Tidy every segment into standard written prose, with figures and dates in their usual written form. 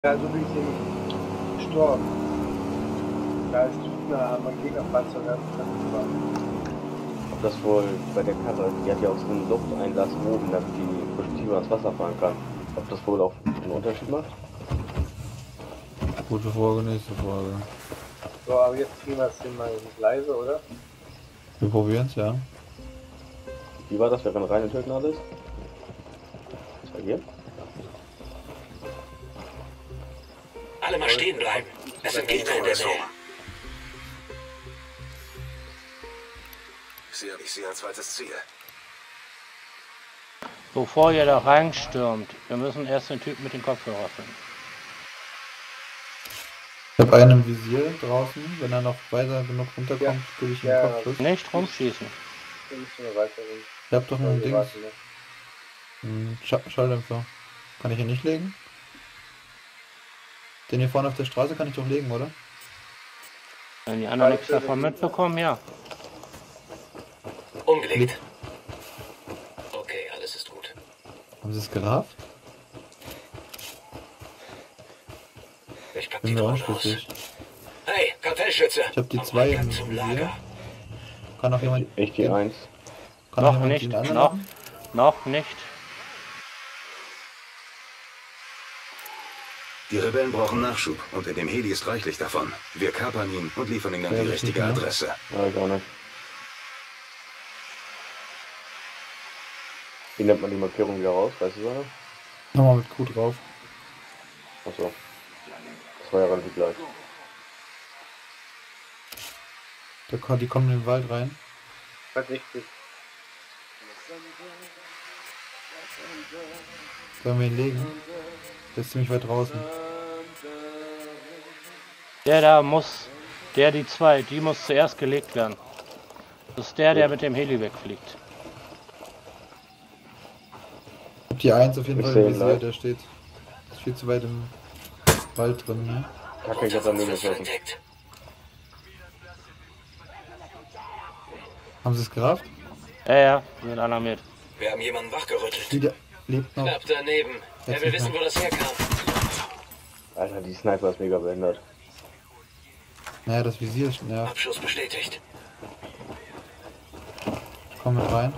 Ja, so bin ich nämlich gestorben. Da ist mein Gegnerfahrzeug Ob das wohl bei der Karre, die hat ja auch so einen Lufteinlass oben, damit die Projektile ans Wasser fahren kann. Ob das wohl auch einen Unterschied macht? Gute Frage, nächste Frage. So, aber jetzt kriegen wir es hin mal leise, oder? Wir probieren es, ja. Wie war das? Wir rennen rein und töten alles? Was war hier? Alle mal stehen bleiben. Es sind Gegner in der Nähe. Ich sehe ein zweites Ziel. Bevor ihr da reinstürmt, wir müssen erst den Typen mit den Kopfhörern finden. Ich habe einen im Visier draußen. Wenn er noch weiter genug runterkommt, Ja. gebe ich ihm Ja. Kopfschuss. Nicht rumschießen. Wir müssen wir weitergehen. Ich habe doch noch ein Wir Ding. warten, ne? Einen Schalldämpfer. Kann ich ihn nicht legen? Den hier vorne auf der Straße kann ich doch legen, oder? Wenn die anderen nichts davon mitbekommen, ja. Umgelegt. Okay, alles ist gut. Haben sie es gerafft? Ich pack Bin die mir Drohne aus. unschlüssig. Hey, Kartellschütze! Ich habe die Auf 2 im Eingang zum Visier. Lager. Kann auch jemand. Ich die 1. Kann auch Noch jemand nicht, den anderen noch, machen? noch nicht. Die Rebellen brauchen Nachschub und in dem Heli ist reichlich davon. Wir kapern ihn und liefern ihm dann Ja, die das richtige nicht, ne? Adresse. Ja, gar nicht. Wie nennt man die Markierung wieder raus? Weißt du, Sonne? Nochmal mit Q drauf. Achso. Das war ja relativ gleich. Die kommen in den Wald rein. Das ist richtig. Sollen wir ihn legen? Der ist ziemlich weit draußen. Der da muss, die 2, die muss zuerst gelegt werden. Das ist der mit dem Heli wegfliegt. Ich hab die 1 auf jeden Ich Fall seh im ihn Visier, gleich. der steht. Ist viel zu weit im Wald drin, ne? Kacke, ich hab daneben Unterwurf geschossen. entdeckt. Haben sie es gerafft? Ja, sind alarmiert. Wir haben jemanden wachgerüttelt. Wieder lebt noch. Knapp daneben. Er Jetzt will nicht wissen, mehr. wo das herkam. Alter, die Sniper ist mega behindert. Naja, das Visier ist nervt. Abschuss bestätigt. Komm mit rein.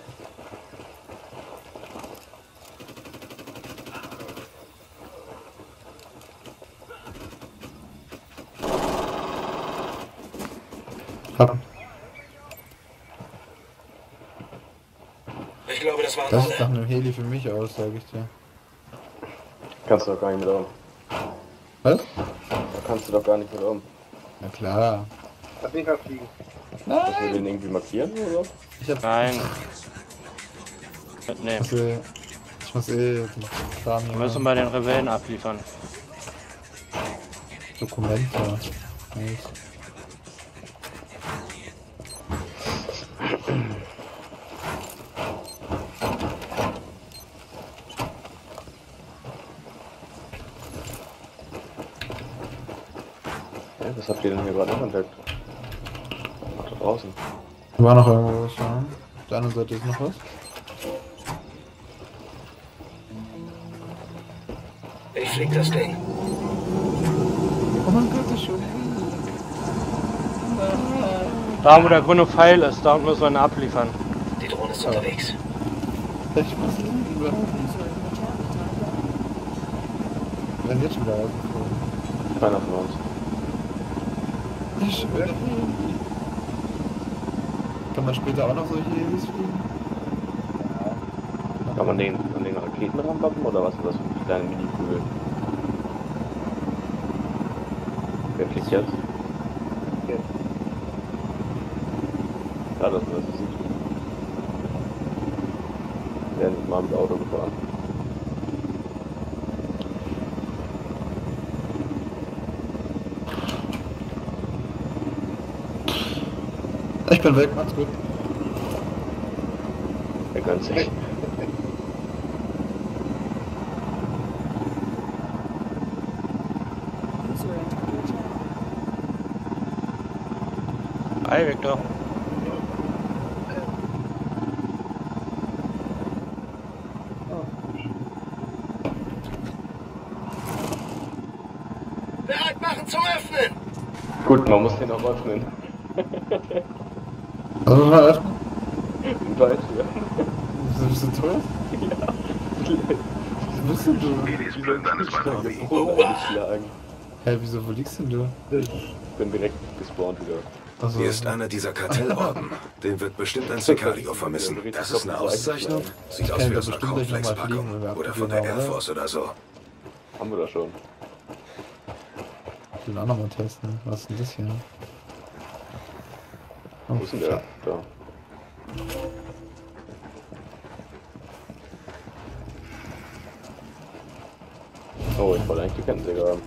Hab. Ich glaube, das waren Das sieht nach alle. einem Heli für mich aus, sage ich dir. Kannst du doch gar nicht mit um. Was? Da kannst du doch gar nicht mit um. Na klar. Lass mich mal fliegen. Müssen wir den irgendwie markieren oder so? Ich hab. Nein. Mitnehmen. Ich muss den Kram hier Wir müssen bei den Rebellen abliefern. Dokumente. Nice. Ja, was habt ihr denn hier gerade noch entdeckt? Ach, da draußen. War noch irgendwo was, ja? Auf der anderen Seite ist noch was. Ich flieg das Ding. Oh mein Gott, das ist schon. Da wo der grüne Pfeil ist, da müssen wir ihn abliefern. Die Drohne ist unterwegs. Ich muss ihn überhaupt. Wir werden jetzt schon wieder rausgeflogen. Keiner von uns. Ich schwöre. Kann man später auch noch solche Helis fliegen? Kann man den an den Raketen ranpappen oder was ist das für eine kleine Mini-Kugel? Wer fliegt jetzt? Ja, das sieht. Wir werden mal mit Auto gefahren. Ich bin weg, macht's gut. Er gönnt sich. Hi Victor. Bereit machen zum Öffnen! Gut, man muss den auch öffnen. Also mal öffnen? In Deutsch, ja. Bist du tot? Ja. Wo bist denn du? Helis plündern ist mein Hobby. Eingeschlagen. Hä, wieso, wo liegst denn du? Bin direkt gespawnt wieder. Achso. Hier ist einer dieser Kartellorden. Den wird bestimmt ein Sicario vermissen. Das ist eine Auszeichnung? Sieht aus wie aus einer Cornflakes-Packung. Oder von der Air Force oder so. Haben wir da schon. Ich will auch nochmal testen. Was ist denn das hier? Oh, Wo ist denn der? Da. Oh, ich wollte eigentlich die Kettensäge haben.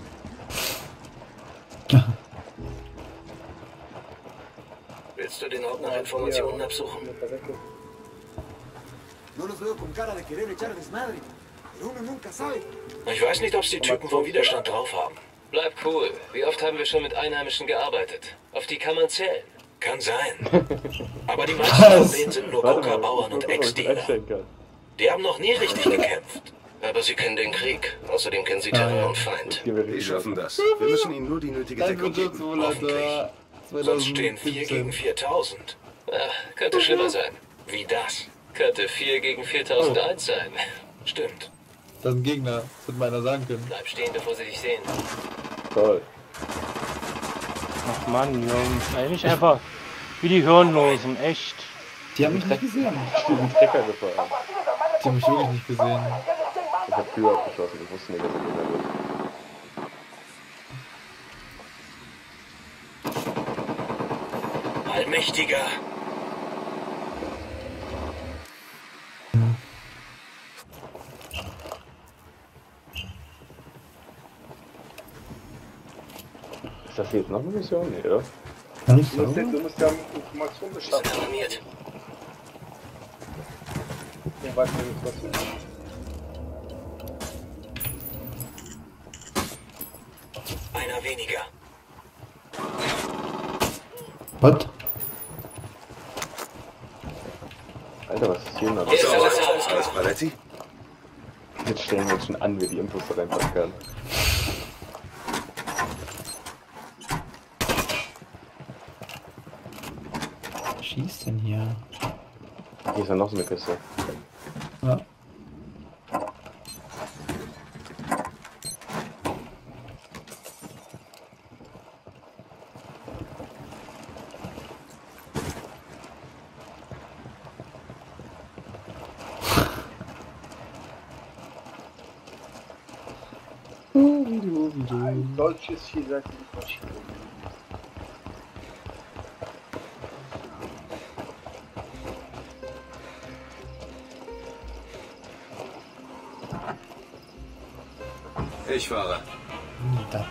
Willst du den Ort nach Informationen absuchen? No los veo con cara de querer echar desmadre, pero uno nunca sabe. Ich weiß nicht, ob es die Typen vom Widerstand drauf haben. Bleib cool. Wie oft haben wir schon mit Einheimischen gearbeitet? Auf die kann man zählen. Kann sein. Aber die meisten von denen sind nur Coca-Bauern und Ex-Dealer. Die haben noch nie richtig gekämpft. Aber sie kennen den Krieg. Außerdem kennen sie Terror und Feind. Wir schaffen das. Wir müssen ihnen nur die nötige Deckung geben. Sonst stehen 4 gegen 4000. Ach, könnte schlimmer sein. Wie das? Könnte 4 gegen 4001 sein. Stimmt. Das ist ein Gegner. Das hätte meiner sagen können. Bleib stehen, bevor sie dich sehen. Toll. Ach Mann, Jungs. Eigentlich einfach wie die Hirnlosen, echt. Die haben mich nicht gesehen. Ich bin den Trecker gefahren. Die haben mich wirklich nicht gesehen. Ich hab Tür abgeschossen. Ich wusste nicht, dass er Gegner wird. Allmächtiger. Ist das jetzt noch eine Mission? Nee, oder? Nicht so? Du musst ja Informationen Wir sind beschaffen. alarmiert. Ich weiß nicht, was du machst. Einer weniger. Was? Alter, was ist hier noch? Alles Paletti? Jetzt stellen wir uns schon an, wie die Infos da reinpacken kann. Was schießt denn hier? Hier ist ja noch so eine Kiste. Ja. Ein solches vielseitiges Maschinen. Ich fahre. Das.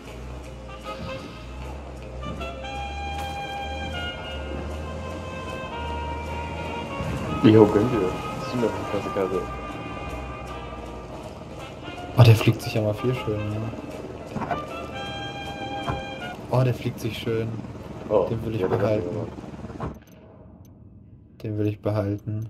Jo, gönn dir. Das ist eine krasse Karte. Oh, der fliegt sich ja mal viel schön. Ja. Oh, der fliegt sich schön. Oh, Den will ich ja, das behalten. hat er gemacht. Den will ich behalten.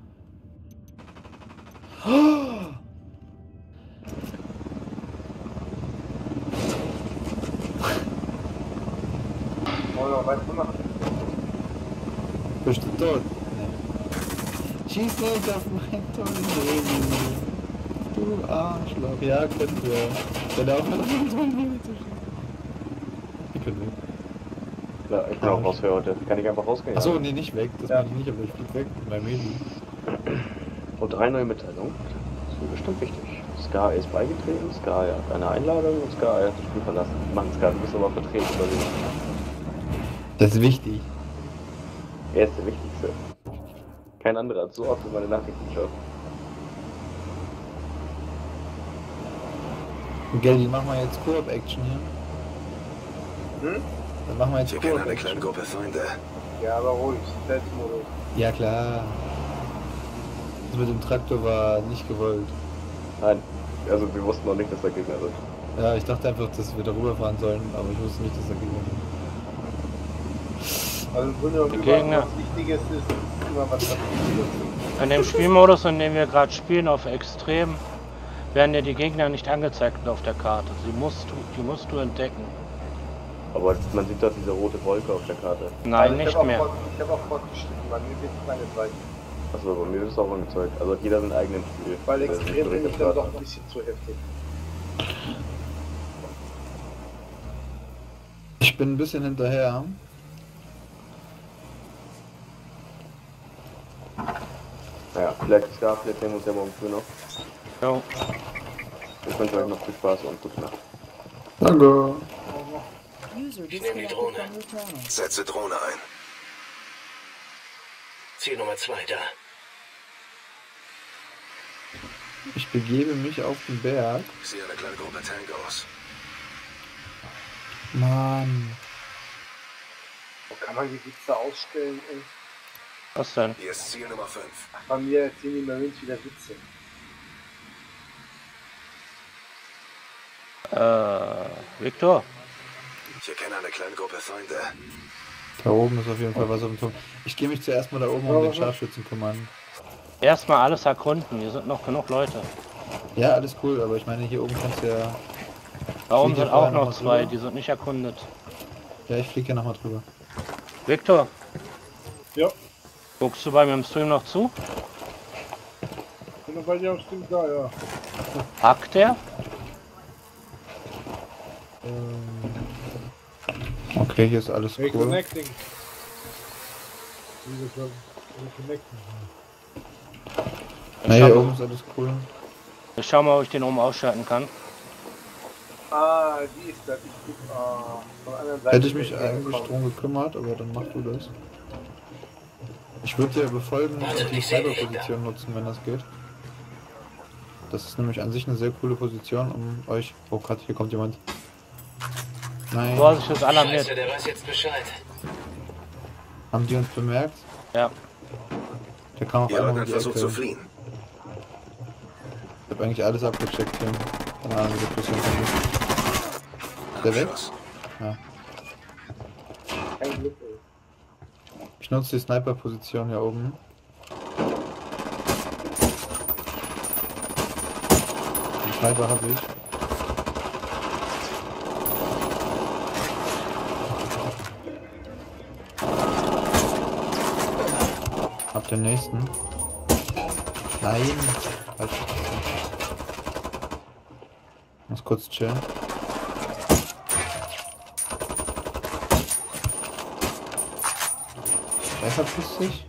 Wollen wir noch weitermachen? Bist du tot? Nee. Schieß nicht auf mein tollen Baby. Du Arschloch. Ja, können wir. Wenn er aufhört, auf mein tollen Baby zu schießen. Wir können weg. Ja, ich bin auch raus für heute. Kann ich einfach rausgehen? Achso, nee, nicht weg. Das meine ich nicht, aber ich flieg weg mit meinem Baby. Und 3 neue Mitteilungen. Das ist bestimmt wichtig. Ska ist beigetreten, Ska hat eine Einladung und Ska hat das Spiel verlassen. Mann, Ska, du bist aber vertreten oder wie? Das ist wichtig. Er ist der Wichtigste. Kein anderer hat so oft in meine Nachrichten geschaut. Geldi, machen wir jetzt Koop-Action hier. Hm? Dann machen wir jetzt Wir kennen eine Koop-Action. kleine Gruppe Feinde. Ja, aber ruhig. Stealth-Modus. Ja, klar. Das mit dem Traktor war nicht gewollt. Nein, also wir wussten noch nicht, dass da Gegner sind. Ja, ich dachte einfach, dass wir darüber fahren sollen, aber ich wusste nicht, dass da Gegner sind. Also im Grunde Die genommen, Gegner. was Wichtiges ist immer was passiert. In dem Spielmodus, in dem wir gerade spielen, auf Extrem, werden dir die Gegner nicht angezeigt auf der Karte. Die musst du entdecken. Aber man sieht doch diese rote Wolke auf der Karte. Nein, Also nicht mehr. Ich habe auch fortgeschritten, bei mir wird es meine Zeit. Achso, bei mir ist es auch angezeigt. Also hat jeder seinen eigenen Spiel. Weil Das ist extrem nicht finde ich direkt dann auf doch ein bisschen zu heftig. Ich bin ein bisschen hinterher. Naja, vielleicht Ska, vielleicht sehen wir uns ja morgen früh noch. Jo. Ich wünsche euch noch viel Spaß und gute Nacht. Danke. Ich nehme die Drohne. Setze Drohne ein. Ziel Nummer 2 da. Ich begebe mich auf den Berg. Ich sehe eine kleine Gruppe Tangos. Mann. Wo kann man die Witze ausstellen, ey? Was denn? Hier ist Ziel Nummer 5. Bei mir erzählen die Marines wieder Witze. Victor? Ich erkenne eine kleine Gruppe Feinde. Da oben ist auf jeden Fall was auf dem Turm. Ich gehe mich zuerst mal da oben um den Scharfschützen kümmern. Erstmal alles erkunden, hier sind noch genug Leute. Ja, alles cool, aber ich meine, hier oben kannst du ja... Da oben Fliege sind vorher auch noch noch mal zwei, drüber? die sind nicht erkundet. Ja, ich fliege ja nochmal drüber. Victor, Ja, guckst du bei mir im Stream noch zu? bin noch bei dir am Stream da, ja. Hackt der? Okay, hier ist alles cool. Reconnecting. Reconnecting. Na, hier oben ist alles cool. Ich schau mal, ob ich den oben ausschalten kann. Ah, die ist das. Ich guck, von der anderen Seite. Hätte ich mich eigentlich drum gekümmert, aber dann mach du das. Ich würde dir befolgen und die Cyberposition nutzen, wenn das geht. Das ist nämlich an sich eine sehr coole Position, um euch... Oh Gott, hier kommt jemand. Nein. Vorsicht, das alarmiert. Scheiße, der weiß jetzt Bescheid. Haben die uns bemerkt? Ja. Der kam auf Ihr einmal habt um die versucht zu Ecke. fliehen. Ich hab eigentlich alles abgecheckt hier. Keine Ahnung, wie das ist. Der weg? Abschuss. Ja. Kein Glück, ey. Ich nutze die Sniper-Position hier oben. Den Sniper habe ich. Hab den nächsten. Nein! Falsch. Muss kurz chillen. Wer verpisst sich?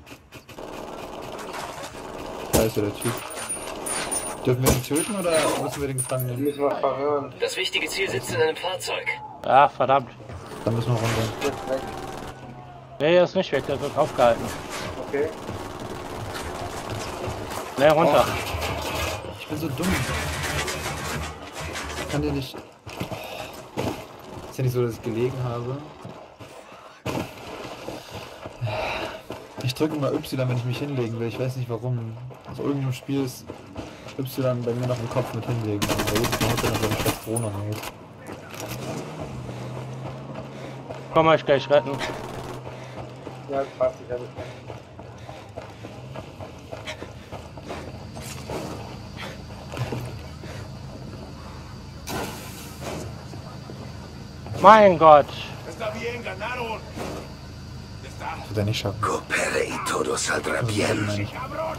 Da ist ja der Typ. Dürfen wir ihn töten oder müssen wir den gefangen Die nehmen? müssen wir verhören. Das wichtige Ziel sitzt in einem Fahrzeug. Ah, verdammt. Dann müssen wir runter. Jetzt weg. Nee, er ist nicht weg, der wird aufgehalten. Okay. Nee, runter. Ich bin so dumm. Ich kann dir nicht... Ist ja nicht so, dass ich gelegen habe. Ich drücke mal Y, wenn ich mich hinlegen will. Ich weiß nicht warum. Aus irgendeinem Spiel ist Y bei mir noch im Kopf mit hinlegen. Aber jedes Mal hat er noch so eine scheiß Drohne raus. Komm mal, ich gleich retten. Ja, das passt sich alles. Mein Gott. Das wird er nicht schaffen. Coopere y todo saldrá bien.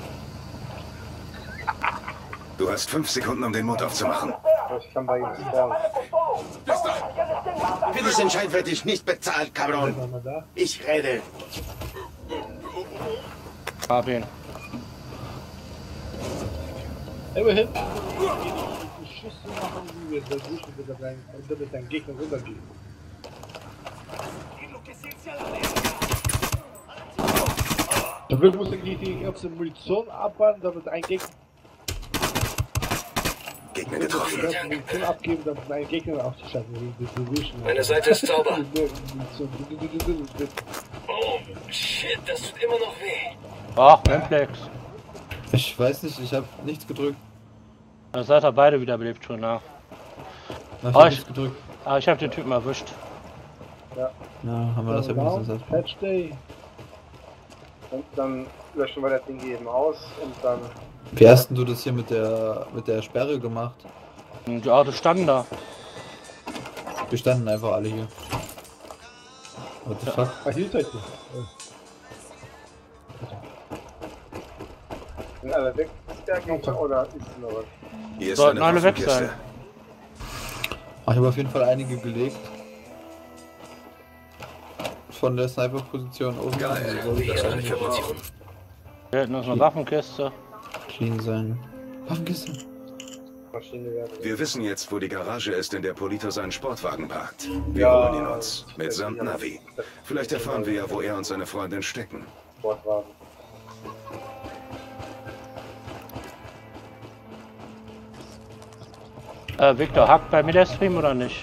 Du hast 5 Sekunden, um den Mund aufzumachen. Ich kann bei ihm spawnen. Für diesen Schein werde ich nicht bezahlt, Cabron. Nochmal da. Ich rede. Hab ihn. Immerhin. Die Schüsse machen, wie wir das durch dein Gegner runtergehen. Dafür muss ich die ganze Munition abbauen, damit ein Gegner Gegner getroffen. Munition abgeben, damit ein Gegner aufzuschalten. Meine Seite ist sauber. Oh, shit, das tut immer noch weh. Ach, Reflex. Ich weiß nicht, ich habe nichts gedrückt. Da seid ihr beide wiederbelebt schon nach. Ich Oh, hab ich- nichts gedrückt. Ah, ich hab den Typen erwischt. Ja, haben wir das ja wenigstens. Patch Day. Und dann löschen wir das Ding eben aus und dann Wie hast denn du das hier mit der Sperre gemacht? Und die Autos standen da. Wir standen einfach alle hier. What the fuck? Ah, hier seid ihr. Sind alle weg? Oder ist noch was? Hier ist Sollten eine alle weg Waffenkiste. sein. Ach, ich habe auf jeden Fall einige gelegt. Von der Sniper-Position oben. Geil. Also soll Hier das ist eine eigentlich Information. Hier hinten ist eine Waffenkiste. clean sein. Waffenkiste? Maschine werden. Wir wissen jetzt, wo die Garage ist, in der Polito seinen Sportwagen parkt. Wir Ja. holen ihn uns. Mitsamt Navi. Vielleicht erfahren wir ja, wo er und seine Freundin stecken. Sportwagen. Victor, hackt bei mir der Stream oder nicht?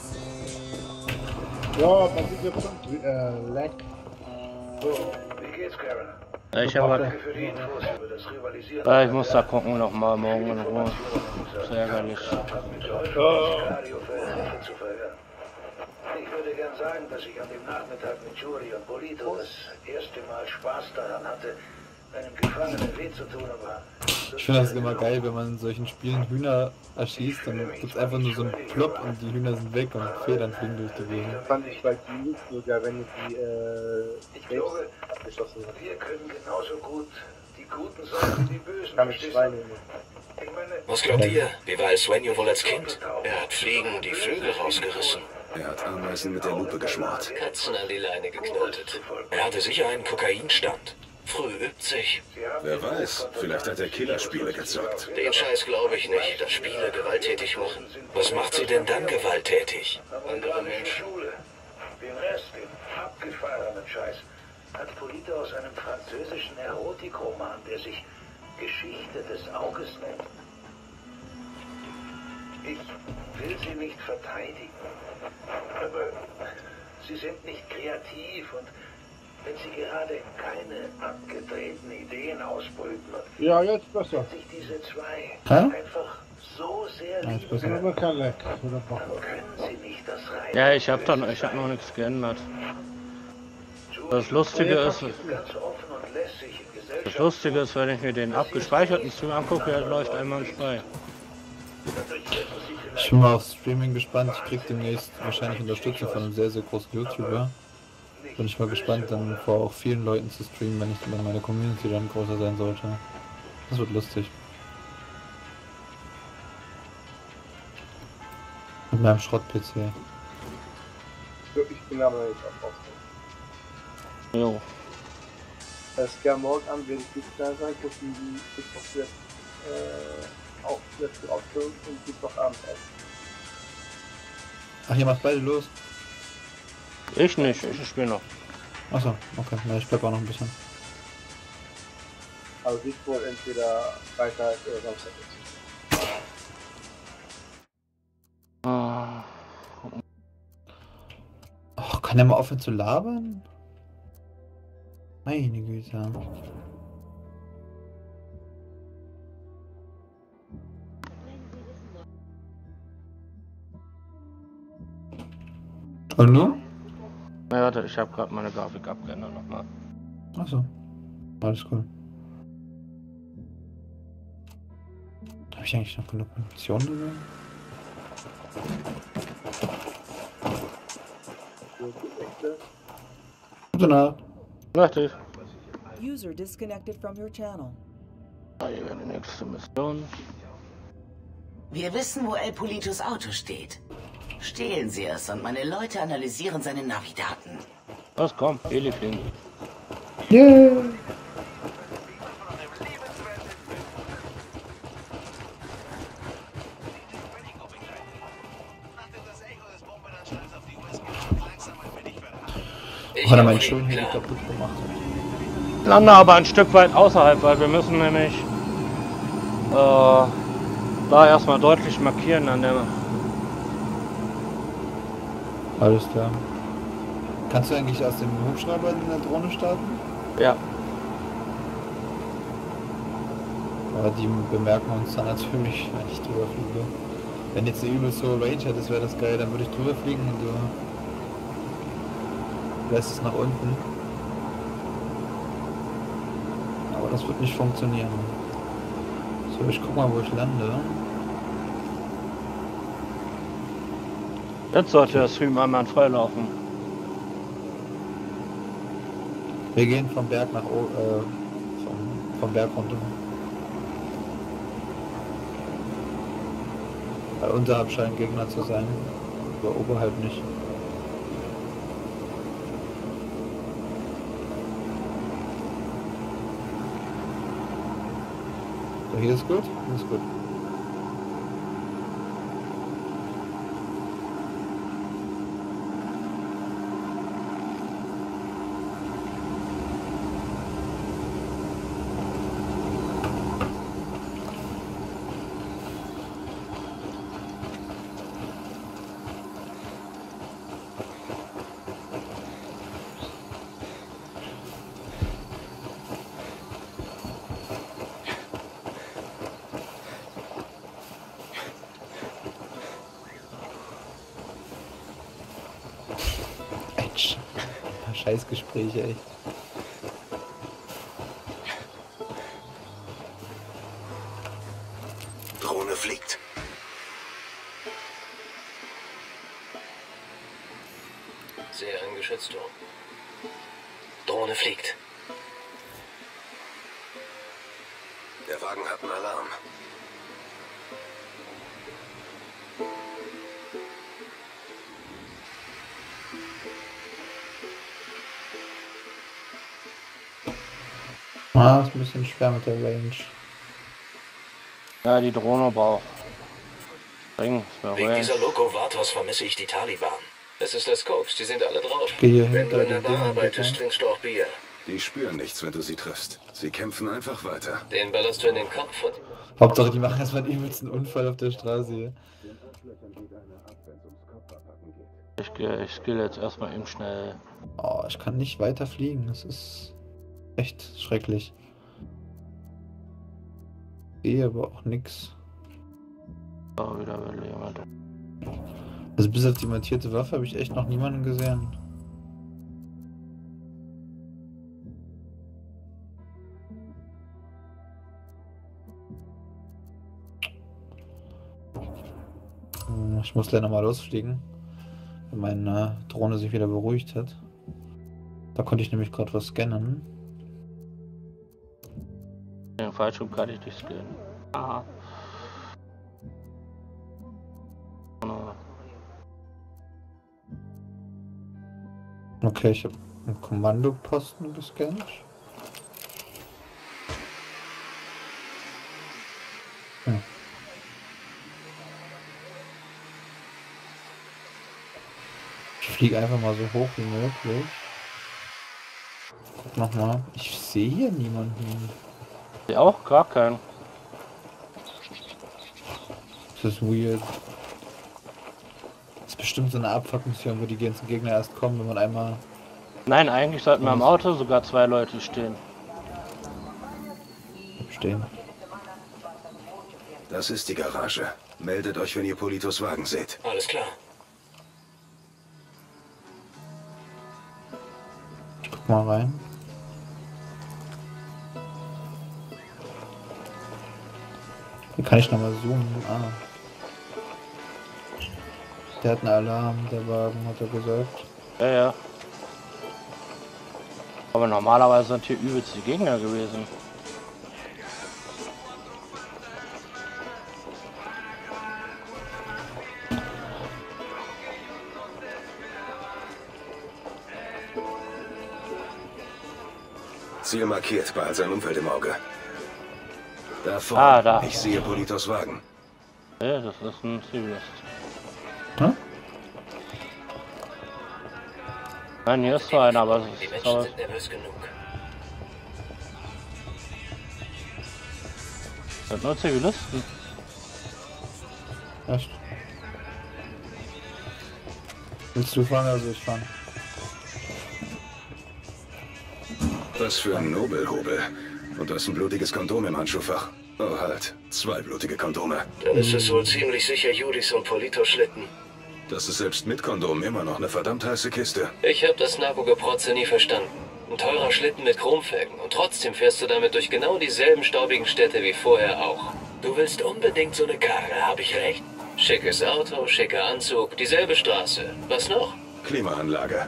Ja, man sieht ja schon Lag. Wie geht's, Karen? Ich habe Danke für die Infos über das Rivalisieren. ich muss da gucken nochmal morgen in Ruhe. Das ist ärgerlich. Sicario für Hilfe zu verhören. Ich würde gern sagen, dass ich an dem Nachmittag mit Juri und Polito das erste Mal Spaß daran hatte, einem Gefangenen weh zu tun, aber... Ich finde das immer geil, wenn man in solchen Spielen Hühner erschießt, dann gibt es einfach nur so einen Plop und die Hühner sind weg und Federn fliegen durch die Gegend. Fand ich bei News sogar, wenn ich die Ich glaube, abgeschossen habe. wir können genauso gut die Guten sein wie die Bösen. Kann ich verstehst Schweine du? nehmen. Ich meine, Was glaubt ihr? Wie war Svenjo wohl als Kind? Er hat Fliegen die Flügel rausgerissen, Er hat Ameisen mit der Lupe geschmort. Katzen an die Leine geknotet. Er hatte sicher einen Kokainstand. Früh übt sich. Wer weiß, vielleicht hat er Killerspiele gezockt. Den Scheiß glaube ich nicht, dass Spiele gewalttätig machen. Was macht sie denn dann gewalttätig? Andere Menschen. Schule. Den Rest, den abgefahrenen Scheiß, hat Polito aus einem französischen Erotikroman, der sich Geschichte des Auges nennt. Ich will sie nicht verteidigen, aber sie sind nicht kreativ und wenn sie gerade keine abgedrehten Ideen ausbrüten und Ja, jetzt besser. sich diese zwei Hä? einfach so sehr Ja, jetzt lieben, besser. Aber kein Lag. Oder Bock. dann können sie nicht das rein. Ja, ich hab noch nichts geändert. Das Lustige ist, Ganz offen und lässig in Gesellschaft. das Lustige ist, wenn ich mir den abgespeicherten Stream angucke, der läuft einwandfrei. Ich bin mal auf Streaming gespannt. Ich krieg demnächst wahrscheinlich Unterstützung von einem sehr, sehr großen YouTuber. Bin ich mal gespannt, dann vor auch vielen Leuten zu streamen, wenn meine Community dann größer sein sollte. Das wird lustig. Mit meinem Schrott-PC. Ich bin aber nicht auf Aufnahme. Jo. Es gerne morgen an, werde ich nicht da sein, gucken, wie ich auch jetzt auch jetzt aufhören und Mittwochabend auf. Ach, ihr macht beide los? Ich nicht, ich spiele noch. Achso, okay. Na, ich bleib auch noch ein bisschen. Also ich wohl entweder Freitag oder Samstag jetzt. Ah, Ach, kann der mal aufhören zu labern? Meine Güte. Und nun? ja, warte, ich habe gerade meine Grafik abgeändert nochmal. Achso. Alles cool. Habe ich eigentlich noch genug Munition gesehen? Gute Nacht. Richtig. User disconnected from your channel. Hier wäre die nächste Mission. Wir wissen, wo El Politos Auto steht. Stehlen Sie es und meine Leute analysieren seine Navidaten. Was kommt? Heli fliegen. Yeah. Ich Hat er habe meinen einen schönen Heli Plan. kaputt gemacht. Lande aber ein Stück weit außerhalb, weil wir müssen nämlich da erstmal deutlich markieren an der. Alles klar. Kannst du eigentlich aus dem Hubschrauber in der Drohne starten? Ja. Aber die bemerken uns dann natürlich, wenn ich drüber fliege. Wenn jetzt eine übelst hohe Range hättest, wäre das geil, dann würde ich drüber fliegen und du lässt es nach unten. Aber das wird nicht funktionieren. So, ich guck mal, wo ich lande. Jetzt sollte der Stream einmal freilaufen. Wir gehen vom Berg nach vom Berg runter. Weil unterhalb scheinen Gegner zu sein, aber oberhalb nicht. So, hier ist gut? Hier ist gut. Scheißgespräche, echt. Drohne fliegt. Sehr angeschätzt, Drohne fliegt. Der Wagen hat einen Alarm. Ah, ist ein bisschen schwer mit der Range. Ja, die Drohne braucht. Wegen dieser Loco-Vatos vermisse ich die Taliban. Es ist das Koks, die sind alle drauf. Wenn du in der Bar arbeitest, trinkst du auch Bier. Die spüren nichts, wenn du sie triffst. Sie kämpfen einfach weiter. Den ballerst du in den Kopf und... Hauptsache, die machen erstmal einen übelsten Unfall auf der Straße hier. Ich skill jetzt erstmal eben schnell. Oh, ich kann nicht weiter fliegen. Das ist echt schrecklich. Sehe aber auch nix. Oh, wieder will jemand. Also bis auf die montierte Waffe habe ich echt noch niemanden gesehen. Ich muss leider mal losfliegen, wenn meine Drohne sich wieder beruhigt hat. Da konnte ich nämlich gerade was scannen. Den Fallschirm kann ich nicht scannen. Aha. Okay, ich habe einen Kommandoposten gescannt. Hm. Ich fliege einfach mal so hoch wie möglich. Guck nochmal. Ich sehe hier niemanden. Ja, auch gar keinen. Das ist weird. Das ist bestimmt so eine Abfuckmission, wo die ganzen Gegner erst kommen, wenn man einmal... Nein, eigentlich sollten wir im Auto sogar 2 Leute stehen. Das ist die Garage. Meldet euch, wenn ihr Politos Wagen seht. Alles klar. Ich guck mal rein. Hier kann ich nochmal zoomen. Ah. Der hat einen Alarm, der Wagen, hat er gesagt. Ja, ja. Aber normalerweise sind hier übelst die Gegner gewesen. Ziel markiert, behalt sein Umfeld im Auge. Da vorne. Da. Ich sehe Politos Wagen. Ja, das ist ein Zivilist. Hm? Nein, hier ist zwar einer, aber es Die ist Menschen sind nervös genug. Das sind nur Zivilisten. Echt? Willst du fahren, also ich fahren? Was für ein Nobelhobel. Und du hast ein blutiges Kondom im Handschuhfach. Oh halt, 2 blutige Kondome. Dann ist es wohl ziemlich sicher Judis und Polito-Schlitten. Das ist selbst mit Kondom immer noch eine verdammt heiße Kiste. Ich hab das Nabo-Geprotze nie verstanden. Ein teurer Schlitten mit Chromfelgen und trotzdem fährst du damit durch genau dieselben staubigen Städte wie vorher auch. Du willst unbedingt so eine Karre, habe ich recht? Schickes Auto, schicker Anzug, dieselbe Straße. Was noch? Klimaanlage.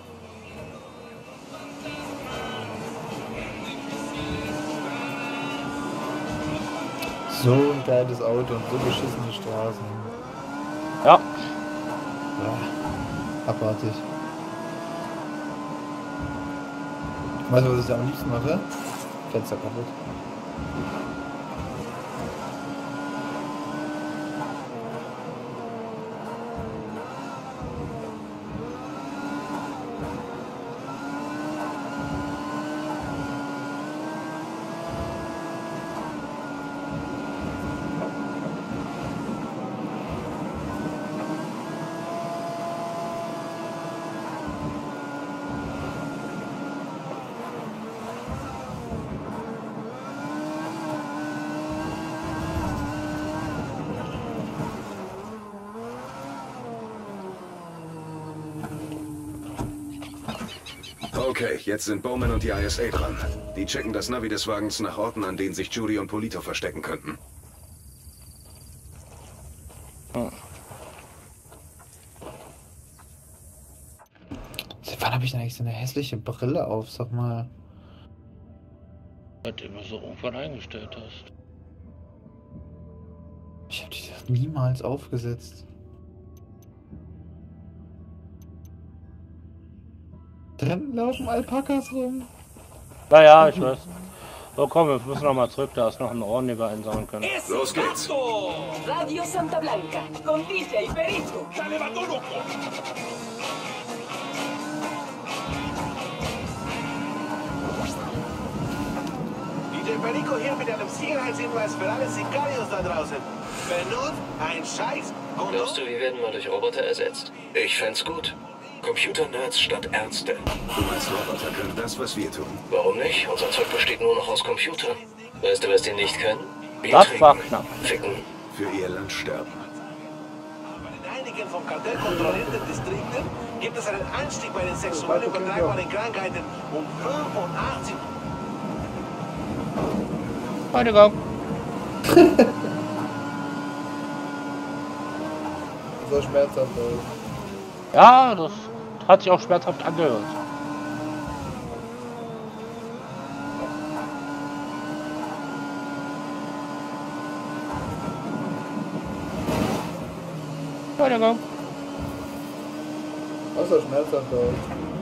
So ein geiles Auto und so beschissene Straßen. Ja. Ja, abartig. Weißt du, was ich da am liebsten mache? Fenster kaputt. Okay, jetzt sind Bowman und die ISA dran. Die checken das Navi des Wagens nach Orten, an denen sich Judy und Polito verstecken könnten. Seit wann habe ich denn eigentlich so eine hässliche Brille auf? Sag mal. Weil du immer so irgendwann eingestellt hast. Ich habe die doch niemals aufgesetzt. Drinnen laufen Alpakas rum. Naja, ich weiß. So, komm, wir müssen noch mal zurück, da ist noch ein Ohren, den wir einsammeln können. Los geht's! Radio Santa Blanca, con DJ Perico. DJ Perico hier mit einem Sicherheitshinweis für alle Sicarios da draußen. Benut, ein Scheiß. Glaubst du, wir werden mal durch Roboter ersetzt? Ich fänd's gut. Computernerds statt Ärzte. Du meinst, Roboter können das, was wir tun? Warum nicht? Unser Zeug besteht nur noch aus Computern. Weißt du, was die nicht können? Bier Das trinken, war knapp. ficken. Für ihr Land sterben. In einigen vom Kartell kontrollierten Distrikten gibt es einen Anstieg bei den sexuell übertragbaren Krankheiten um 85%. Weitergang. So schmerzhaft aus. Ja, das hat sich auch schmerzhaft angehört. Weitergang. Was so schmerzhaft aus.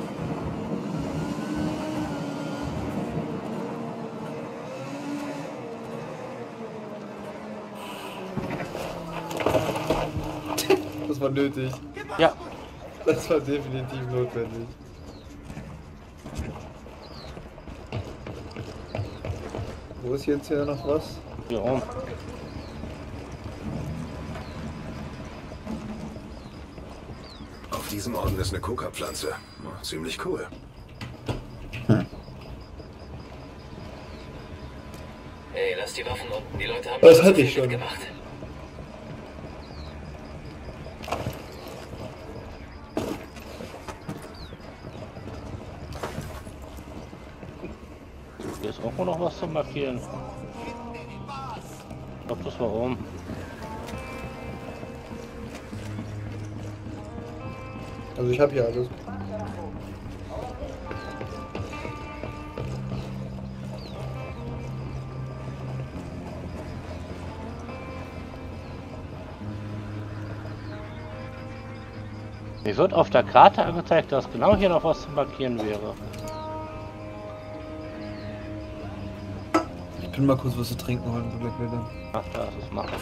Das war nötig. Ja. Das war definitiv notwendig. Wo ist jetzt hier noch was? Hier rum. Auf diesem Orden ist eine Coca-Pflanze. Ziemlich cool. Ey, lass die Waffen unten. Die Leute haben Das hatte ich schon gemacht. Hier ist irgendwo noch was zu markieren. Ich glaube, das war oben. Also ich habe hier alles. Mir wird auf der Karte angezeigt, dass genau hier noch was zu markieren wäre. Ich bin mal kurz was zu trinken holen, Black Widow. Ach, da ist es machen.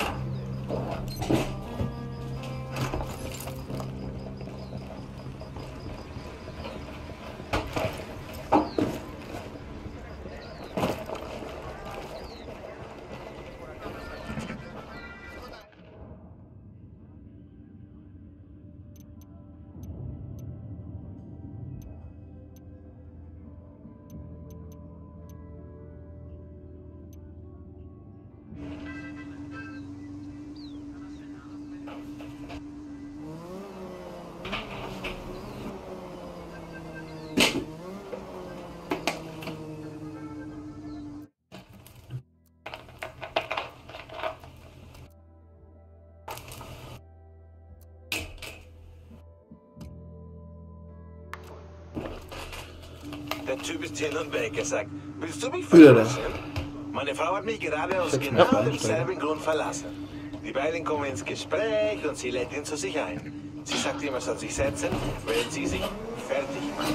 Der Typ ist hin und weg. Er sagt, willst du mich verlassen? Meine Frau hat mich gerade aus genau demselben Grund verlassen. Die beiden kommen ins Gespräch und sie lädt ihn zu sich ein. Sie sagt ihm, er soll sich setzen, während sie sich fertig macht.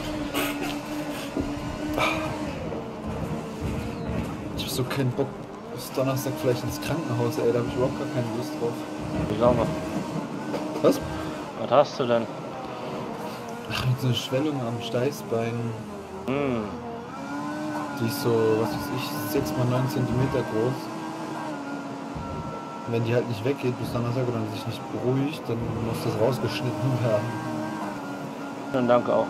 Ich hab so keinen Bock bis Donnerstag vielleicht ins Krankenhaus, ey, da hab ich überhaupt gar keine Lust drauf. Ich auch noch. Was? Was hast du denn? Ach, so eine Schwellung am Steißbein. Die ist so, was weiß ich, 6 x 9 cm groß. Und wenn die halt nicht weggeht bis Donnerstag oder sich nicht beruhigt, dann muss das rausgeschnitten werden. Vielen Dank auch.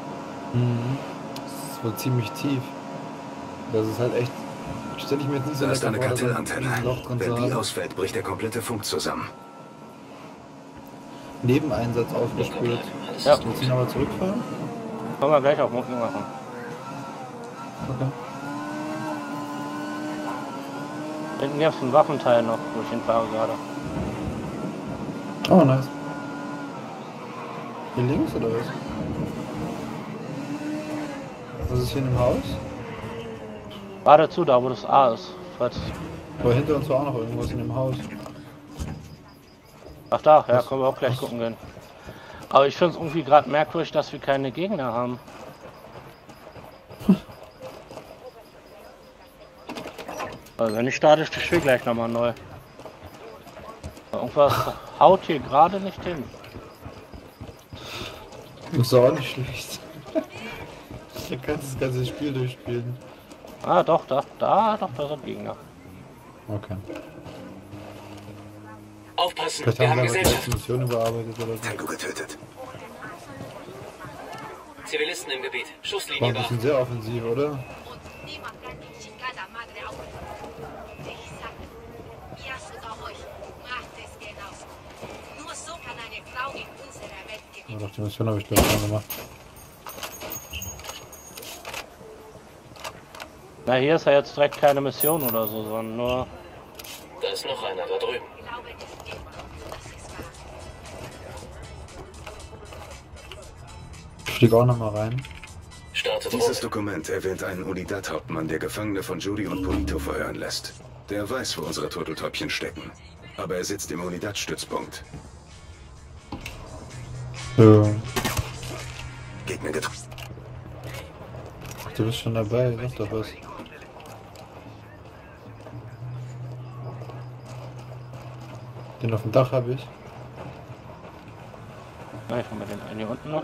Das ist wohl ziemlich tief. Das ist halt echt. Stell ich mir jetzt nicht so da ist eine vor, Kartellantenne. Wenn die ausfällt, bricht der komplette Funk zusammen. Nebeneinsatz aufgespürt. Ja. Willst du ihn aber zurückfahren? Können wir gleich auch Mucken machen. Okay. Hinten gibt es einen Waffenteil noch, wo ich hinfahre gerade. Oh, nice. Hier links oder was? Was ist hier in dem Haus? Geradezu, da wo das A ist. Falls... Aber hinter uns war auch noch irgendwas in dem Haus. Ach da, ja, können wir auch gleich gucken gehen. Aber ich finde es irgendwie gerade merkwürdig, dass wir keine Gegner haben. Also wenn ich starte, ich das Spiel gleich nochmal neu. Irgendwas haut hier gerade nicht hin. Das ist auch nicht schlecht. Du kannst das ganze Spiel durchspielen. Ah doch, da sind Gegner. Okay. Aufpassen, Vielleicht wir haben haben sie Gesellschaft. die Mission überarbeitet oder so. Tango getötet. Zivilisten im Gebiet. War Schusslinie ein wach. bisschen sehr offensiv, oder? Ja, doch, die Mission habe ich glaube ich schon gemacht. Na, hier ist ja jetzt direkt keine Mission oder so, sondern nur... Da ist noch einer da drüben. Ich fliege auch nochmal rein. Dieses Dokument erwähnt einen Unidat-Hauptmann, der Gefangene von Jury und Polito verhören lässt. Der weiß, wo unsere Turteltäubchen stecken. Aber er sitzt im Unidat-Stützpunkt. Ja. Gegner getroffen. Du bist schon dabei, sag doch was. Den auf dem Dach habe ich. Na, ich hol mal den einen hier unten noch.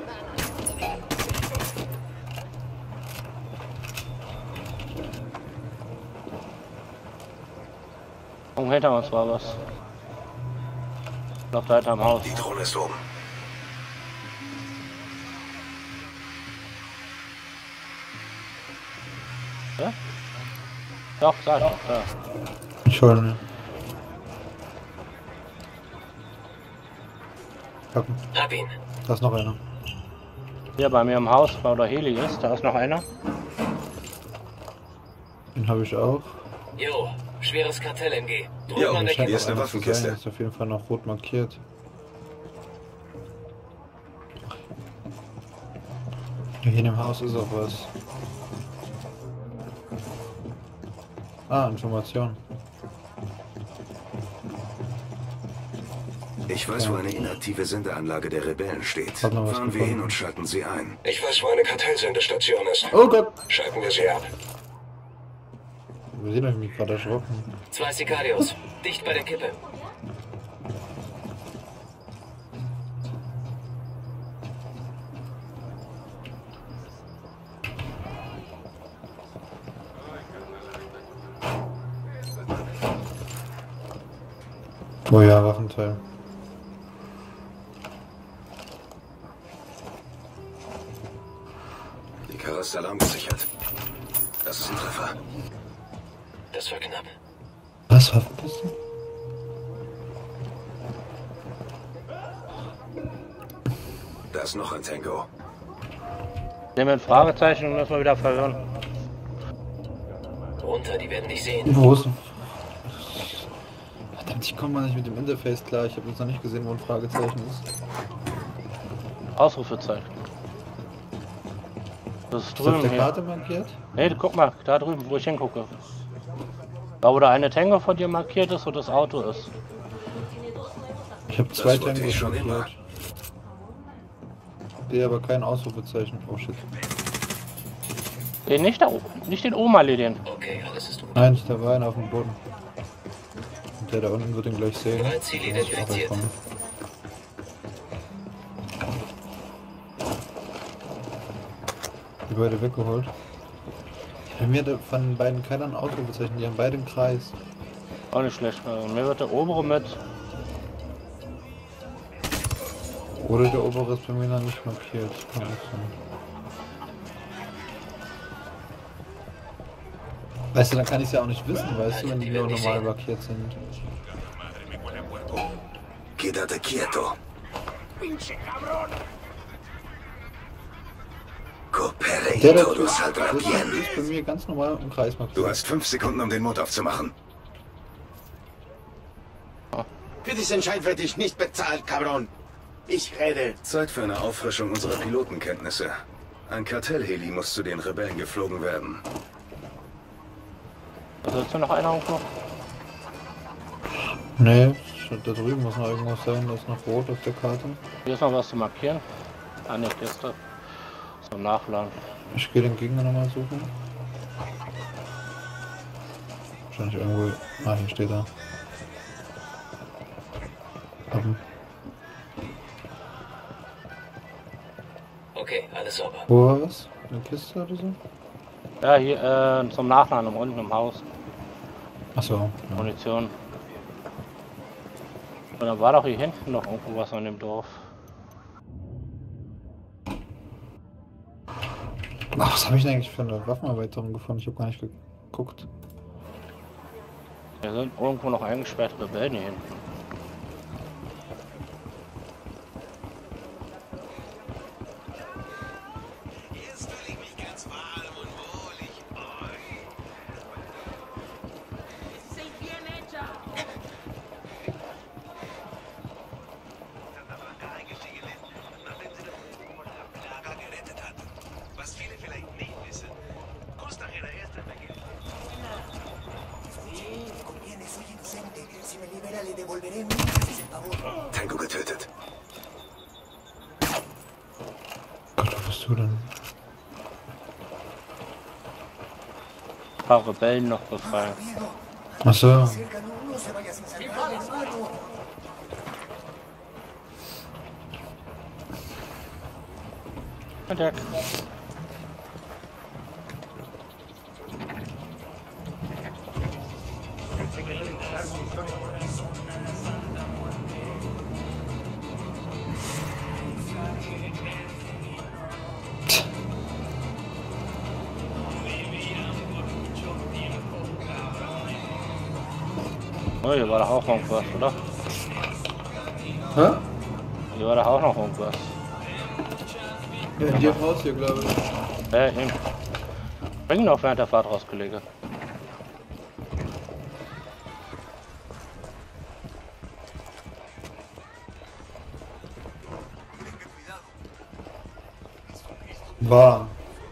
Oh, hinter uns war was. Ich glaube, da hinterm Haus. Die Drohne ist oben. Ja? Doch, da. Ich hol ihn. Hab ihn. Da ist noch einer. Hier bei mir im Haus, wo der Heli ist, da ist noch einer. Den habe ich auch. Jo, schweres Kartell-MG. Jo, Drüben an der hier Kette. ist eine Waffenkiste. Ist auf jeden Fall noch rot markiert. Hier in dem Haus ist auch was. Ah, Information. Ich weiß, wo eine inaktive Sendeanlage der Rebellen steht. Fahren wir hin und schalten sie ein. Ich weiß, wo eine Kartellsendestation ist. Oh Gott! Schalten wir sie ab. Wir sehen euch mich gerade erschrocken. 2 Sicarios. Dicht bei der Kippe. Oh ja, Waffenteil. Die Karre ist Alarm gesichert. Das ist ein Treffer. Das war knapp. Was Waffenpistole? Da ist noch ein Tango. Nehmen wir ein Fragezeichen und müssen wir wieder verhören. Runter, die werden dich sehen. Wo ist... Verdammt, ich komme mal nicht mit dem Interface klar. Ich habe jetzt noch nicht gesehen, wo ein Fragezeichen ist. Ausrufezeichen. Das ist Ist auf drüben der hier. Karte markiert? Nee, guck mal, da drüben, wo ich hingucke. Da wo da eine Tango von dir markiert ist, wo das Auto ist. Ich habe zwei Das wollte Tangos ich schon immer. markiert. Die aber kein Ausrufezeichen. Oh shit. Den nicht da oben, nicht den Oma-Lee, den. Okay, alles ist gut. Nein, da war einer auf dem Boden. Und der da unten wird ihn gleich sehen. Drei Ziele Da muss ich auch identifiziert. wegkommen. Die beide weggeholt. Bei mir hat von beiden keiner ein Auto bezeichnet, die haben beide im Kreis. Auch nicht schlecht. Mir wird der obere mit. Oder der obere ist bei mir noch nicht markiert. Kann auch sein. Weißt du, dann kann ich es ja auch nicht wissen, weißt du, wenn die nur normal markiert sind. Quédate quieto. Coopere y Der todo saldrá bien. ist bei mir ganz normal im Kreis markiert. Du hast 5 Sekunden, um den Mund aufzumachen. Für diesen Schein werde ich nicht bezahlt, Cabron. Ich rede. Zeit für eine Auffrischung unserer Pilotenkenntnisse. Ein Kartellheli muss zu den Rebellen geflogen werden. Also ist da noch einer irgendwo? Nee, da drüben muss noch irgendwas sein, das ist noch rot auf der Karte. Hier ist noch was zu markieren. Eine Kiste. So nachladen. Ich gehe den Gegner nochmal suchen. Wahrscheinlich irgendwo. Ah, hier steht er. Okay, alles sauber. Wo war was? Eine Kiste oder so? Ja, hier zum Nachladen unten im Haus. Achso. Ja. Munition. Und dann war doch hier hinten noch irgendwo was an dem Dorf. Ach, was habe ich denn eigentlich für eine Waffenerweiterung gefunden? Ich habe gar nicht geguckt. Hier sind irgendwo noch eingesperrte Rebellen hier hinten. Tango getötet. Gott, wo bist du denn? Ein paar Rebellen noch befreien. Achso. Kontakt. Oh, hier war doch auch irgendwas, oder? Hä? Hier war doch auch noch irgendwas. Ja, in dem Haus hier, glaube ich. Eben. Bring noch während der Fahrt raus, Kollege. Warm.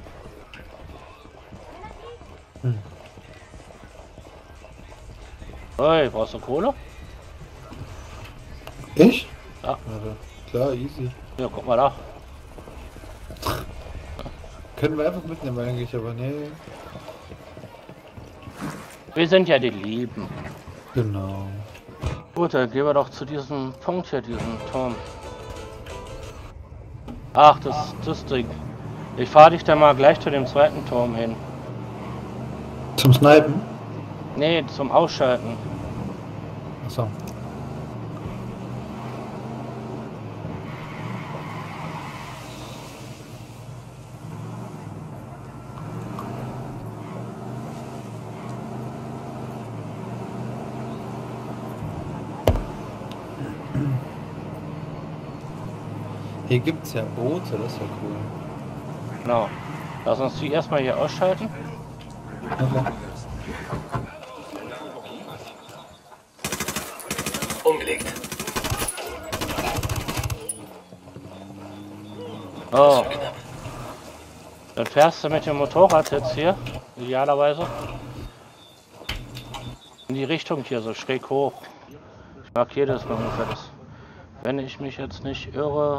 Hey, brauchst du Kohle? Ich? Ja. Also, klar, easy. Ja, guck mal da. Können wir einfach mitnehmen eigentlich, aber nee. Wir sind ja die Lieben. Genau. Gut, dann gehen wir doch zu diesem Punkt hier, diesem Turm. Ach, das Ding. Ich fahre dich dann mal gleich zu dem zweiten Turm hin. Zum Snipen? Nee, zum Ausschalten. Achso. Hier gibt's ja Boote, das ist ja cool. Genau. Lass uns die erstmal hier ausschalten. Okay. Umgelegt. Oh. Dann fährst du mit dem Motorrad jetzt hier, idealerweise, in die Richtung hier, so schräg hoch. Ich markiere das mal ungefähr. Das, wenn ich mich jetzt nicht irre.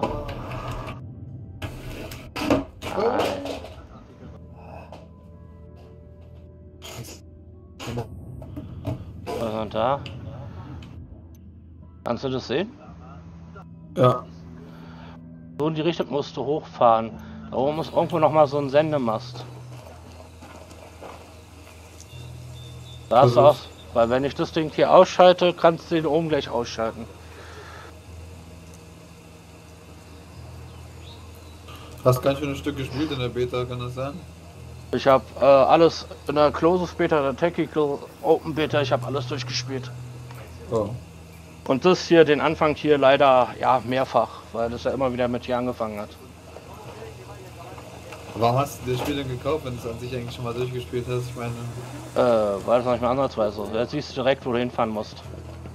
Was ist da? Kannst du das sehen? Ja. So in die Richtung musst du hochfahren. Da oben ist irgendwo noch mal so ein Sendemast. Da hast du aus, weil wenn ich das Ding hier ausschalte, kannst du den oben gleich ausschalten. Hast ganz schön ein Stück gespielt in der Beta, kann das sein? Ich habe alles in der Closed Beta, der Technical Open Beta, ich habe alles durchgespielt. Oh. Und das hier, den Anfang hier leider, ja, mehrfach, weil das ja immer wieder mit hier angefangen hat. Warum hast du das Spiel denn gekauft, wenn du es an sich eigentlich schon mal durchgespielt hast? Ich meine... Weil es noch nicht mal ansatzweise so. Jetzt siehst du direkt, wo du hinfahren musst.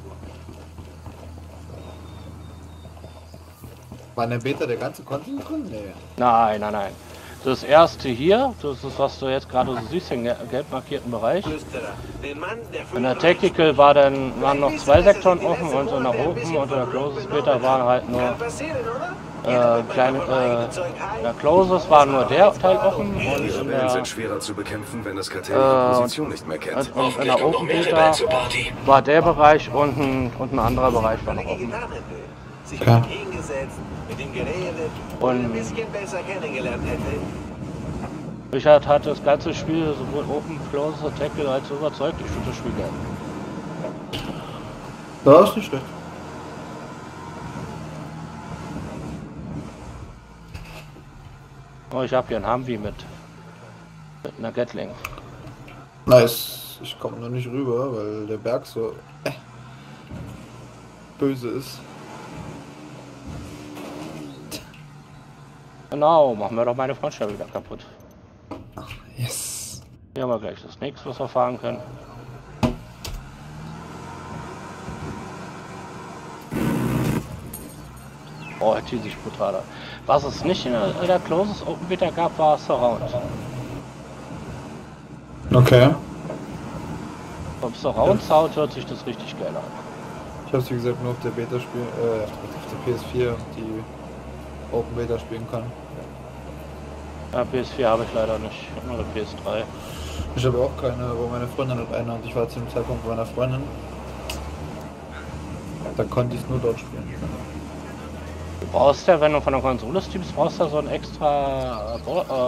War in der Beta der ganze Content drin? Nee. Nein, nein, nein. Das erste hier, das ist, was du jetzt gerade so siehst, den gelb markierten Bereich. In der Technical waren noch 2 Sektoren offen und in der Open und in der Closed Beta waren halt nur kleine, in der Closed war nur der Teil offen und in der, sind schwerer zu bekämpfen, wenn das Kartell die Position nicht mehr kennt. Und in der Open Beta war der Bereich und ein anderer Bereich war noch offen. Okay. Und Richard hat das ganze Spiel sowohl Open, Closed, Technical als überzeugt. Ich finde das Spiel geil. Das ist nicht schlecht. Oh, ich habe hier einen Humvee mit einer Gatling. Nice. Ich komme noch nicht rüber, weil der Berg so böse ist. Genau, machen wir doch meine Frontscheibe wieder kaputt. Ach, yes. Hier haben wir gleich das nächste, was wir fahren können. Oh, er zieht sich brutaler. Was es nicht in der Closed Open Beta gab, war Surround. Okay. Vom Surround Sound hört sich das richtig geil an. Ich habe es wie gesagt nur auf der Beta spielen, auf der PS4 die Open Beta spielen kann. Ja, PS4 habe ich leider nicht. Ich habe nur eine PS3. Ich habe auch keine, aber meine Freundin hat eine und ich war zu dem Zeitpunkt bei meiner Freundin. Da konnte ich es nur dort spielen. Du brauchst ja, wenn du von der Konsole streamst, brauchst du so ein extra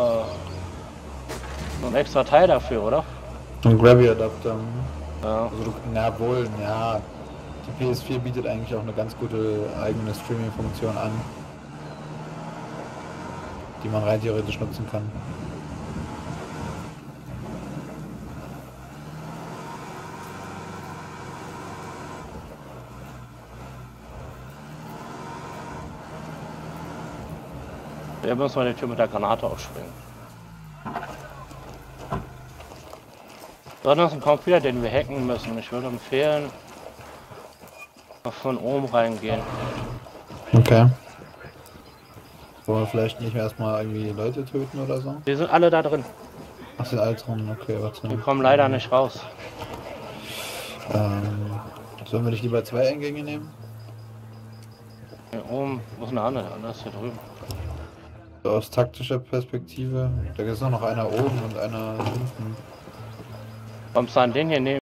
Teil dafür, oder? Ein Gravity-Adapter. Ja. Also du, na wohl, ja. Die PS4 bietet eigentlich auch eine ganz gute eigene Streaming-Funktion an, die man rein theoretisch nutzen kann. Wir müssen mal die Tür mit der Granate aufspringen. Dann ist ein Computer, den wir hacken müssen. Ich würde empfehlen, von oben reingehen. Okay. Wollen wir vielleicht nicht erstmal irgendwie Leute töten oder so? Die sind alle da drin. Ach, sind alle drin, okay, warte. Die kommen leider nicht raus. Sollen wir nicht lieber 2 Eingänge nehmen? Hier oben, wo ist eine andere? Das ist hier drüben. So aus taktischer Perspektive. Da ist noch einer oben und einer hinten. Kommst du an den hier nehmen?